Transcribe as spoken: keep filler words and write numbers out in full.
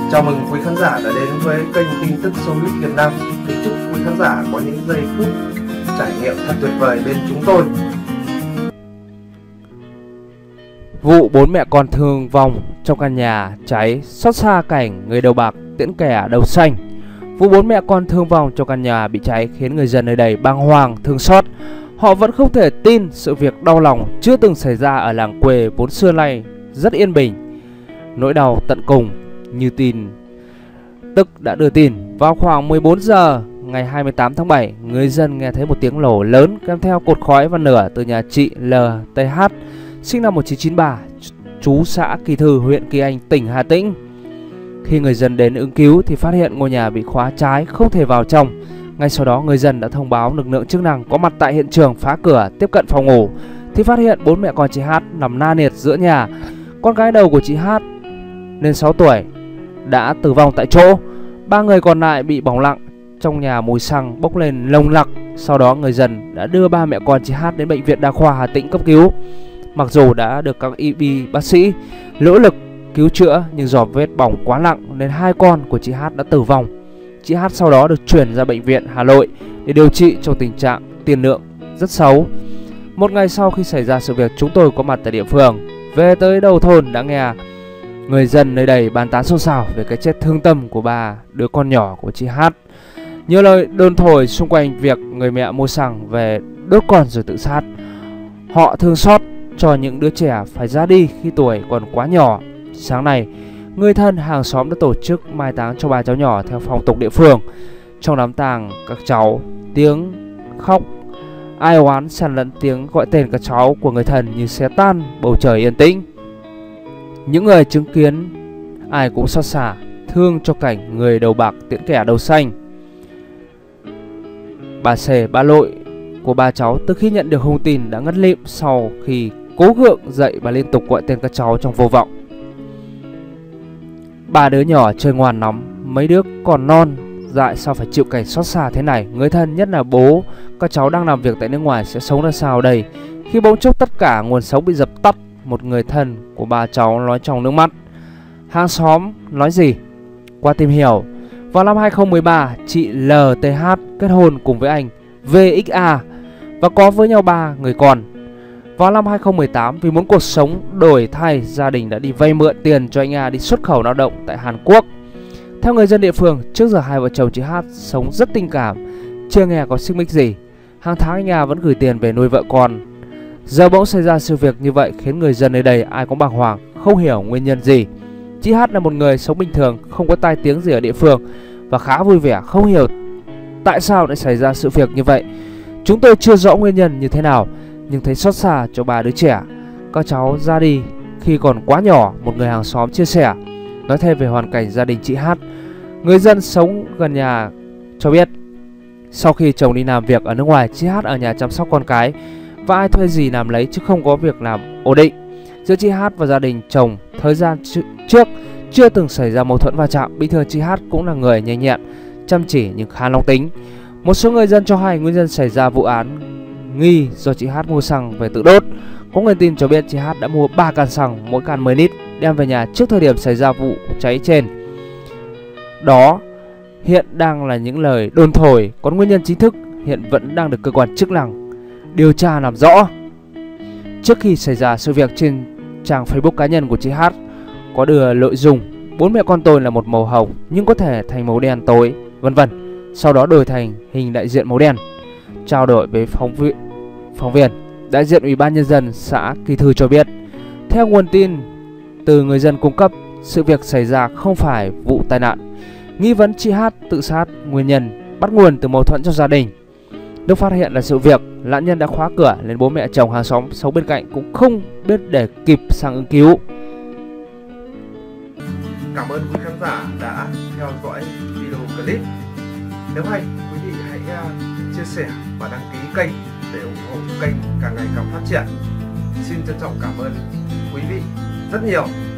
Chào mừng quý khán giả đã đến với kênh tin tức Showbiz Việt Nam. Kính chúc quý khán giả có những giây phút trải nghiệm thật tuyệt vời bên chúng tôi. Vụ bốn mẹ con thương vong trong căn nhà cháy, xót xa cảnh người đầu bạc tiễn kẻ đầu xanh. Vụ bốn mẹ con thương vong trong căn nhà bị cháy khiến người dân nơi đây bàng hoàng, thương xót. Họ vẫn không thể tin sự việc đau lòng chưa từng xảy ra ở làng quê vốn xưa nay rất yên bình. Nỗi đau tận cùng như tin tức đã đưa tin. Vào khoảng mười bốn giờ ngày hai mươi tám tháng bảy, người dân nghe thấy một tiếng nổ lớn kèm theo cột khói và lửa từ nhà chị lờ tê hát, sinh năm một nghìn chín trăm chín mươi ba, trú xã Kỳ Thư, huyện Kỳ Anh, tỉnh Hà Tĩnh. Khi người dân đến ứng cứu thì phát hiện ngôi nhà bị khóa trái, không thể vào trong. Ngay sau đó, người dân đã thông báo lực lượng chức năng có mặt tại hiện trường, phá cửa tiếp cận phòng ngủ thì phát hiện bốn mẹ con chị Hát nằm na liệt giữa nhà. Con gái đầu của chị Hát lên sáu tuổi đã tử vong tại chỗ. Ba người còn lại bị bỏng nặng. Trong nhà mùi xăng bốc lên nồng nặc. Sau đó người dân đã đưa ba mẹ con chị Hát đến bệnh viện đa khoa Hà Tĩnh cấp cứu. Mặc dù đã được các y bác sĩ nỗ lực cứu chữa nhưng do vết bỏng quá nặng nên hai con của chị Hát đã tử vong. Chị Hát sau đó được chuyển ra bệnh viện Hà Nội để điều trị trong tình trạng tiên lượng rất xấu. Một ngày sau khi xảy ra sự việc, chúng tôi có mặt tại địa phương. Về tới đầu thôn đã nghe người dân nơi đây bàn tán xôn xao về cái chết thương tâm của ba đứa con nhỏ của chị Hát. Nhiều lời đồn thổi xung quanh việc người mẹ mua xăng về đốt con rồi tự sát. Họ thương xót cho những đứa trẻ phải ra đi khi tuổi còn quá nhỏ. Sáng nay, người thân hàng xóm đã tổ chức mai táng cho ba cháu nhỏ theo phong tục địa phương. Trong đám tang các cháu, tiếng khóc ai oán xen lẫn tiếng gọi tên các cháu của người thân như xé tan bầu trời yên tĩnh. Những người chứng kiến ai cũng xót xa, thương cho cảnh người đầu bạc tiễn kẻ đầu xanh. Bà Sề, bà nội của ba cháu từ khi nhận được thông tin đã ngất lịm. Sau khi cố gượng dậy, bà liên tục gọi tên các cháu trong vô vọng. Ba đứa nhỏ chơi ngoan lắm, mấy đứa còn non dại sao phải chịu cảnh xót xa thế này. Người thân, nhất là bố các cháu đang làm việc tại nước ngoài, sẽ sống ra sao đây khi bỗng chốc tất cả nguồn sống bị dập tắt. Một người thân của ba cháu nói trong nước mắt. Hàng xóm nói gì? Qua tìm hiểu, vào năm hai không một ba, chị lờ tê hát kết hôn cùng với anh vê ích a và có với nhau ba người con. Vào năm hai không một tám, vì muốn cuộc sống đổi thay, gia đình đã đi vay mượn tiền cho anh A đi xuất khẩu lao động tại Hàn Quốc. Theo người dân địa phương, trước giờ hai vợ chồng chị Hát sống rất tình cảm, chưa nghe có xích mích gì. Hàng tháng anh A vẫn gửi tiền về nuôi vợ con. Giờ bỗng xảy ra sự việc như vậy khiến người dân nơi đây ai cũng bàng hoàng, không hiểu nguyên nhân gì. Chị Hát là một người sống bình thường, không có tai tiếng gì ở địa phương và khá vui vẻ, không hiểu tại sao lại xảy ra sự việc như vậy. Chúng tôi chưa rõ nguyên nhân như thế nào, nhưng thấy xót xa cho ba đứa trẻ. Các cháu ra đi khi còn quá nhỏ, một người hàng xóm chia sẻ. Nói thêm về hoàn cảnh gia đình chị Hát, người dân sống gần nhà cho biết sau khi chồng đi làm việc ở nước ngoài, chị Hát ở nhà chăm sóc con cái và ai thuê gì làm lấy chứ không có việc làm ổn định. Giữa chị Hát và gia đình chồng thời gian trước chưa từng xảy ra mâu thuẫn va chạm. Bình thường chị Hát cũng là người nhanh nhẹn, chăm chỉ nhưng khá nóng tính. Một số người dân cho hay nguyên nhân xảy ra vụ án nghi do chị Hát mua xăng về tự đốt. Có nguồn tin cho biết chị Hát đã mua ba can xăng, mỗi can mười lít, đem về nhà trước thời điểm xảy ra vụ cháy trên. Đó hiện đang là những lời đồn thổi, còn nguyên nhân chính thức hiện vẫn đang được cơ quan chức năng điều tra làm rõ. Trước khi xảy ra sự việc, trên trang Facebook cá nhân của chị Hát có đưa nội dung bốn mẹ con tôi là một màu hồng nhưng có thể thành màu đen tối, vân vân. Sau đó đổi thành hình đại diện màu đen. Trao đổi với phóng viên, phóng viên, đại diện Ủy ban Nhân dân xã Kỳ Thư cho biết, theo nguồn tin từ người dân cung cấp, sự việc xảy ra không phải vụ tai nạn. Nghi vấn chị Hát tự sát, nguyên nhân bắt nguồn từ mâu thuẫn trong gia đình. Lúc phát hiện là sự việc, nạn nhân đã khóa cửa nên bố mẹ chồng hàng xóm sống bên cạnh cũng không biết để kịp sang ứng cứu. Cảm ơn quý khán giả đã theo dõi video clip. Nếu hay, quý vị hãy chia sẻ và đăng ký kênh để ủng hộ kênh càng ngày càng phát triển. Xin trân trọng cảm ơn quý vị rất nhiều.